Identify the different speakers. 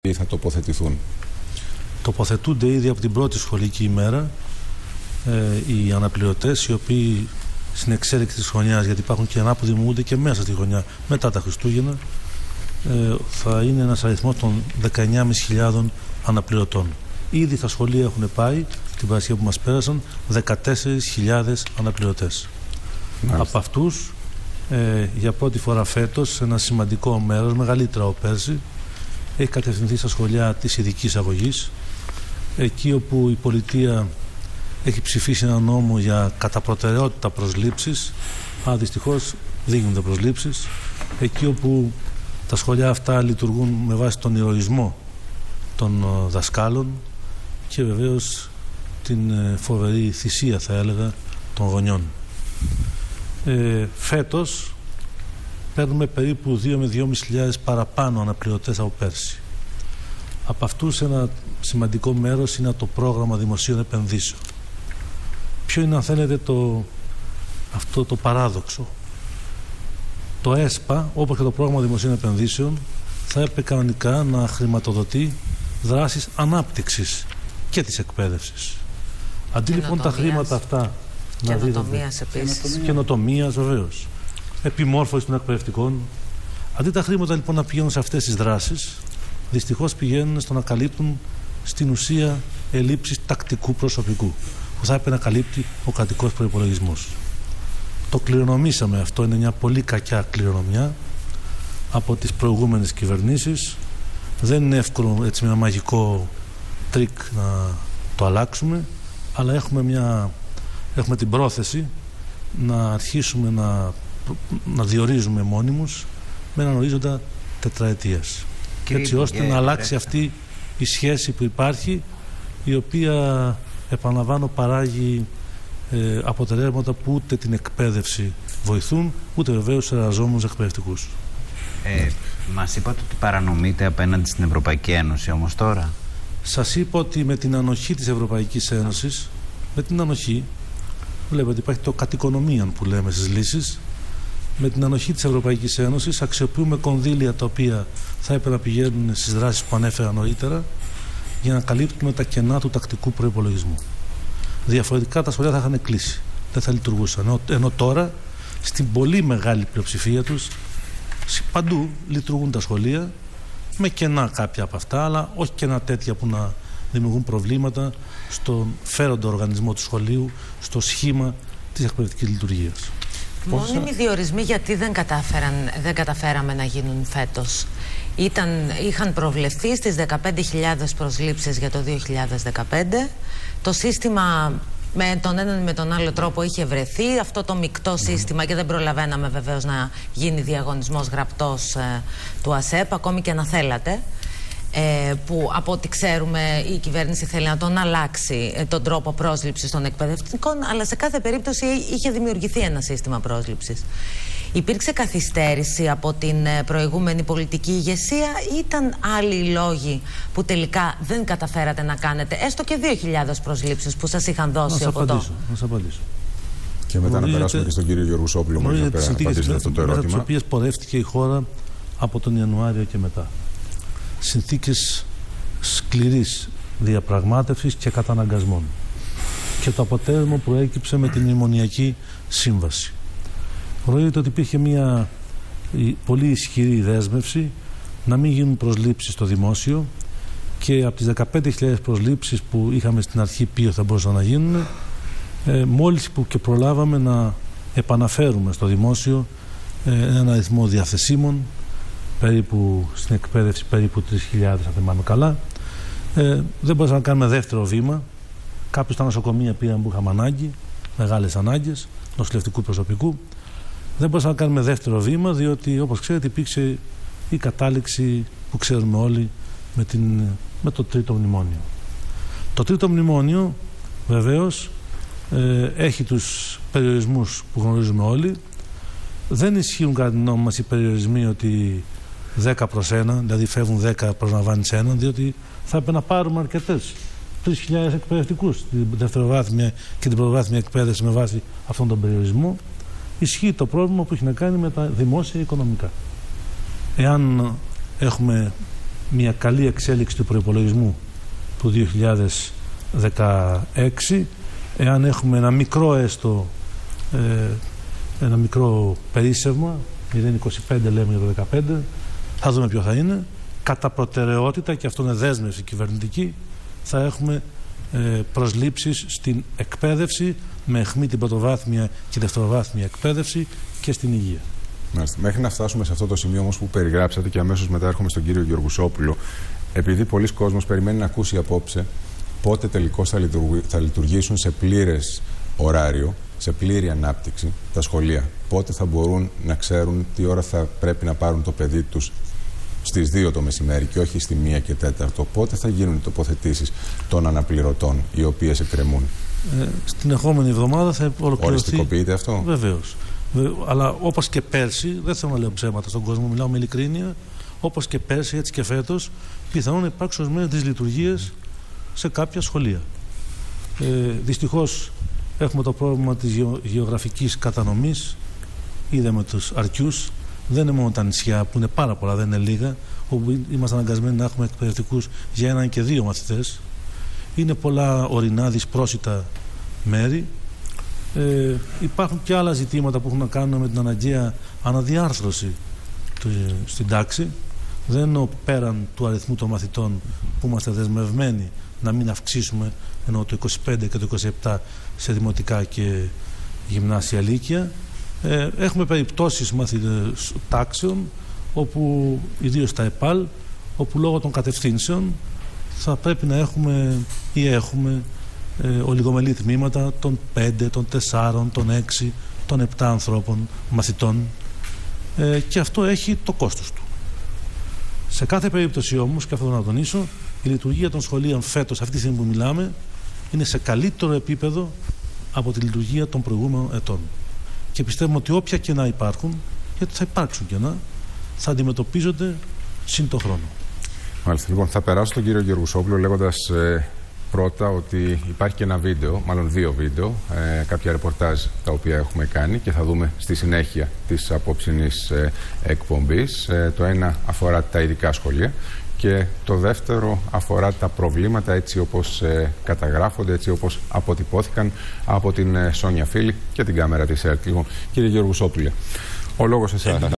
Speaker 1: θα τοποθετηθούν?
Speaker 2: Τοποθετούνται ήδη από την πρώτη σχολική ημέρα οι αναπληρωτές, οι οποίοι στην εξέλιξη της χρονιάς, γιατί υπάρχουν και ανάποδοι που δημιουργούνται και μέσα στη χρονιά μετά τα Χριστούγεννα, θα είναι ένας αριθμός των 19.500 αναπληρωτών. Ήδη στα σχολεία έχουν πάει την Παρασκευή που μας πέρασαν 14.000 αναπληρωτές. Από αυτούς, για πρώτη φορά φέτος, σε ένα σημαντικό μέρος, μεγαλύτερα από πέρσι, έχει κατευθυνθεί στα σχολεία της ειδικής αγωγής, εκεί όπου η πολιτεία έχει ψηφίσει ένα νόμο για κατά προτεραιότητα προσλήψεις. Δυστυχώς δεν γίνονται προσλήψεις. Εκεί όπου τα σχολεία αυτά λειτουργούν με βάση τον ηρωισμό των δασκάλων και βεβαίως την φοβερή θυσία, θα έλεγα, των γονιών. Φέτος παίρνουμε περίπου 2 με 2.500 παραπάνω αναπληρωτές από πέρσι. Από αυτούς ένα σημαντικό μέρος είναι το πρόγραμμα δημοσίων επενδύσεων. Ποιο είναι, αν θέλετε, αυτό το παράδοξο? Το ΕΣΠΑ, όπως και το πρόγραμμα δημοσίων επενδύσεων, θα έπρεπε κανονικά να χρηματοδοτεί δράσεις ανάπτυξης και της εκπαίδευσης. Αντί λοιπόν τα χρήματα αυτά να δίδονται, καινοτομίας βεβαίως, επιμόρφωση των εκπαιδευτικών, αντί τα χρήματα λοιπόν να πηγαίνουν σε αυτές τις δράσεις, δυστυχώς πηγαίνουν στο να καλύπτουν στην ουσία ελλείψεις τακτικού προσωπικού που θα έπρεπε να καλύπτει ο κρατικός προϋπολογισμός. Το κληρονομήσαμε αυτό, είναι μια πολύ κακιά κληρονομιά από τις προηγούμενες κυβερνήσεις. Δεν είναι εύκολο έτσι με ένα μαγικό τρίκ να το αλλάξουμε, αλλά έχουμε την πρόθεση να αρχίσουμε να διορίζουμε μόνιμους με έναν ορίζοντα τετραετίας. Έτσι ώστε να αλλάξει αυτή η σχέση που υπάρχει, η οποία, επαναλαμβάνω, παράγει αποτελέσματα που ούτε την εκπαίδευση βοηθούν, ούτε βεβαίως εργαζόμενους εκπαιδευτικούς.
Speaker 3: Μας είπατε ότι παρανομείτε απέναντι στην Ευρωπαϊκή Ένωση, όμως τώρα.
Speaker 2: Σας είπα ότι με την ανοχή της Ευρωπαϊκής Ένωσης, με την ανοχή, βλέπετε υπάρχει το κατοικονομίαν που λέμε στις λύσεις, με την ανοχή της Ευρωπαϊκής Ένωσης αξιοποιούμε κονδύλια τα οποία θα έπρεπε να πηγαίνουν στις δράσεις που ανέφερα νωρίτερα για να καλύπτουμε τα κενά του τακτικού προϋπολογισμού. Διαφορετικά τα σχολεία θα είχαν κλείσει, δεν θα λειτουργούσαν. Ενώ τώρα, στην πολύ μεγάλη πλειοψηφία τους, παντού λειτουργούν τα σχολεία, με κενά κάποια από αυτά, αλλά όχι κενά τέτοια που να δημιουργούν προβλήματα στον φέροντο οργανισμό του σχολείου, στο σχήμα της εκπαιδευτικής λειτουργίας.
Speaker 4: Μόνιμοι διορισμοί γιατί δεν καταφέραμε να γίνουν φέτος? Είχαν προβλεφθεί στις 15.000 προσλήψεις για το 2015. Το σύστημα με τον έναν ή με τον άλλο τρόπο είχε βρεθεί, αυτό το μεικτό σύστημα, και δεν προλαβαίναμε βεβαίως να γίνει διαγωνισμός γραπτός του ΑΣΕΠ, ακόμη και να θέλατε. Που από ό,τι ξέρουμε η κυβέρνηση θέλει να τον αλλάξει τον τρόπο πρόσληψης των εκπαιδευτικών, αλλά σε κάθε περίπτωση είχε δημιουργηθεί ένα σύστημα πρόσληψης. Υπήρξε καθυστέρηση από την προηγούμενη πολιτική ηγεσία ή ήταν άλλοι λόγοι που τελικά δεν καταφέρατε να κάνετε έστω και 2.000 προσλήψεις που σας είχαν δώσει από το?
Speaker 2: Να σας απαντήσω.
Speaker 1: Και μετά να περάσουμε και στον κύριο Γεωργουσόπουλο να απαντήσετε αυτό το ερώτημα.
Speaker 2: Τις οποίες πορεύτηκε η χώρα από τον Ιανουάριο και μετά. Συνθήκες σκληρής διαπραγμάτευσης και καταναγκασμών. Και το αποτέλεσμα προέκυψε με την Μνημονιακή Σύμβαση. Γνωρίζετε ότι υπήρχε μια πολύ ισχυρή δέσμευση να μην γίνουν προσλήψεις στο δημόσιο, και από τις 15.000 προσλήψεις που είχαμε στην αρχή πει ότι θα μπορούσαν να γίνουν, μόλις που και προλάβαμε να επαναφέρουμε στο δημόσιο ένα αριθμό διαθεσίμων, περίπου στην εκπαίδευση περίπου 3.000, αν θυμάμαι καλά. Δεν μπορούσαμε να κάνουμε δεύτερο βήμα. Κάποιοι στα νοσοκομεία πήγαν που είχαμε ανάγκη, μεγάλες ανάγκες νοσηλευτικού προσωπικού. Δεν μπορούσαμε να κάνουμε δεύτερο βήμα, διότι όπως ξέρετε υπήρξε η κατάληξη που ξέρουμε όλοι με το τρίτο μνημόνιο. Το τρίτο μνημόνιο βεβαίως έχει τους περιορισμούς που γνωρίζουμε όλοι. Δεν ισχύουν κατά την νόμη μας οι περιορισμοί ότι 10 προς 1, δηλαδή φεύγουν 10 προσλαμβάνεις έναν, διότι θα έπρεπε να πάρουμε αρκετές. 3.000 εκπαιδευτικούς την δευτεροβάθμια και την πρωτοβάθμια εκπαίδευση με βάση αυτόν τον περιορισμό. Ισχύει το πρόβλημα που έχει να κάνει με τα δημόσια οικονομικά. Εάν έχουμε μια καλή εξέλιξη του προϋπολογισμού του 2016, εάν έχουμε ένα μικρό έστω, ένα μικρό περίσσευμα, 0,25 λέμε για το 2015, θα δούμε ποιο θα είναι. Κατά προτεραιότητα, και αυτό είναι δέσμευση κυβερνητική, θα έχουμε προσλήψεις στην εκπαίδευση, με αιχμή την πρωτοβάθμια και δευτεροβάθμια εκπαίδευση, και στην υγεία.
Speaker 1: Μάλιστα. Μέχρι να φτάσουμε σε αυτό το σημείο όμως που περιγράψατε, και αμέσως μετά έρχομαι στον κύριο Γεωργουσόπουλο, επειδή πολλοί κόσμος περιμένει να ακούσει απόψε πότε τελικώς θα λειτουργήσουν σε πλήρες ωράριο, σε πλήρη ανάπτυξη τα σχολεία. Πότε θα μπορούν να ξέρουν τι ώρα θα πρέπει να πάρουν το παιδί τους στις 2 το μεσημέρι και όχι στη 1 και 4. Πότε θα γίνουν οι τοποθετήσεις των αναπληρωτών οι οποίες εκκρεμούν?
Speaker 2: Στην ερχόμενη εβδομάδα θα ολοκληρωθεί.
Speaker 1: Οριστικοποιείται αυτό?
Speaker 2: Βεβαίως. Αλλά όπως και πέρσι, δεν θέλω να λέω ψέματα στον κόσμο, μιλάω με ειλικρίνεια, όπως και πέρσι, έτσι και φέτος, πιθανόν να υπάρξουν ορισμένες δυσλειτουργίες σε κάποια σχολεία. Δυστυχώς έχουμε το πρόβλημα της γεωγραφικής κατανομής. Είδαμε τους αρκιούς. Δεν είναι μόνο τα νησιά που είναι πάρα πολλά, δεν είναι λίγα, όπου είμαστε αναγκασμένοι να έχουμε εκπαιδευτικούς για 1 και 2 μαθητές. Είναι πολλά ορεινά, δυσπρόσιτα μέρη. Υπάρχουν και άλλα ζητήματα που έχουν να κάνουν με την αναγκαία αναδιάρθρωση στην τάξη. Δεν εννοώ πέραν του αριθμού των μαθητών που είμαστε δεσμευμένοι να μην αυξήσουμε, ενώ το 25 και το 27 σε δημοτικά και γυμνάσια λύκεια. Έχουμε περιπτώσεις τάξεων, όπου ιδίως στα ΕΠΑΛ, όπου λόγω των κατευθύνσεων θα πρέπει να έχουμε ή έχουμε ολιγομελή τμήματα των 5, των 4, των 6, των 7 ανθρώπων μαθητών, και αυτό έχει το κόστος του. Σε κάθε περίπτωση όμως, και αυτό να τονίσω, η λειτουργία των σχολείων φέτος, αυτή τη στιγμή που μιλάμε, είναι σε καλύτερο επίπεδο από τη λειτουργία των προηγούμενων ετών. Και πιστεύουμε ότι όποια κενά υπάρχουν, γιατί θα υπάρξουν κενά, θα αντιμετωπίζονται συν το χρόνο.
Speaker 1: Μάλιστα. Λοιπόν, θα περάσω στον κύριο Γεωργουσόπουλο λέγοντας πρώτα ότι υπάρχει και ένα βίντεο, μάλλον 2 βίντεο, κάποια ρεπορτάζ τα οποία έχουμε κάνει και θα δούμε στη συνέχεια της απόψινής εκπομπής. Το ένα αφορά τα ειδικά σχολεία και το δεύτερο αφορά τα προβλήματα έτσι όπως καταγράφονται, έτσι όπως αποτυπώθηκαν από την Σόνια Φίλη και την κάμερα της ΕΡΤ. Λοιπόν, κύριε Γεωργουσόπουλε, ο λόγος εσάς.